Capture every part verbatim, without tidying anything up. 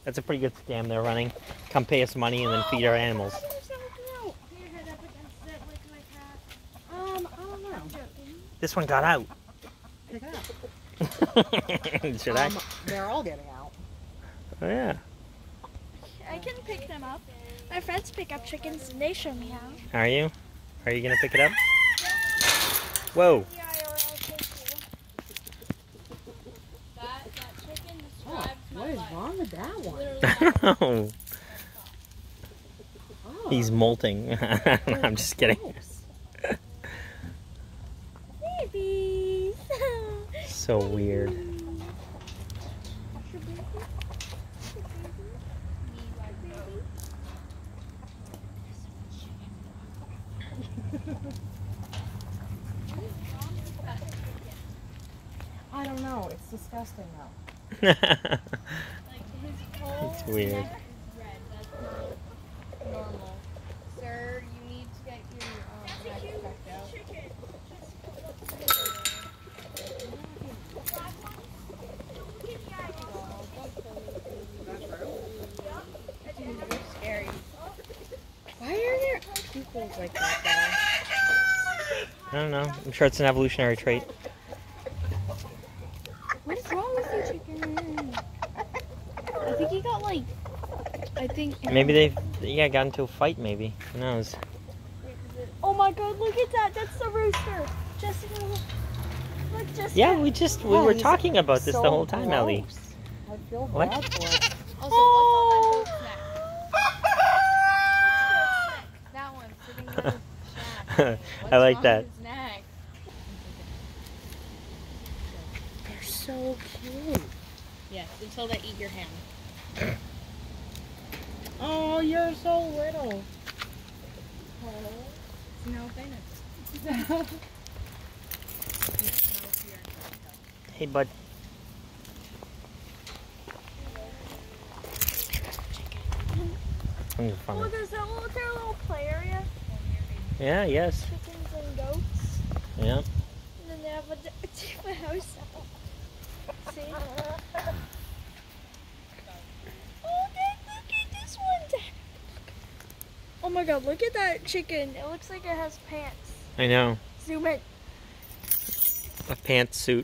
That's a pretty good scam they're running. Come pay us money and then feed our animals. Um, I don't know. This one got out. Pick it up. Should um, I? They're all getting out. Oh yeah. I can pick them up. My friends pick up chickens and they show me how. Are you? Are you gonna pick it up? Whoa. Yeah, I will take you. That, that chicken describes Oh, my what is life. wrong with that one? I don't know. Oh. He's molting. I'm just kidding. Babies. So weird. I don't know. It's disgusting though. It's weird. Neck is red. That's not normal. Sir, you need to get your um, neck checked out. You're scary. Why are there pupils like that though? I don't know. I'm sure it's an evolutionary trait. What is wrong with you, chicken? I think he got like. I think. Maybe they, yeah, got into a fight. Maybe. Who knows? Oh my God! Look at that. That's the rooster. Jessica, look. Look, Jessica. Yeah, we just we Yeah, were he's talking about this so the whole time, Ellie. gross. I feel What? bad for it. Also, oh. What's on that goat's neck? That one sitting on his shack. What's I like on that. his neck? They're so cute. Yes, until they eat your hand. Oh, you're so little. No famous. Hey, bud. Oh, there's that little, their little play area. Yeah. Yes. Chickens and goats. Yeah. And then they have a, a house. See? Oh, Dad, look at this one. Dad. Oh my God, look at that chicken. It looks like it has pants. I know. Zoom in. A pantsuit.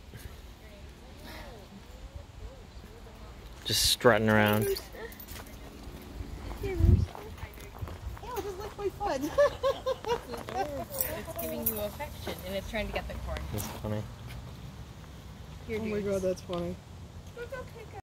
Just strutting around. Rooster. Here, Rooster. Ew, just lick my foot. It's giving you affection and it's trying to get the corn. That's funny. Here, Oh my God, that's funny. Look, okay.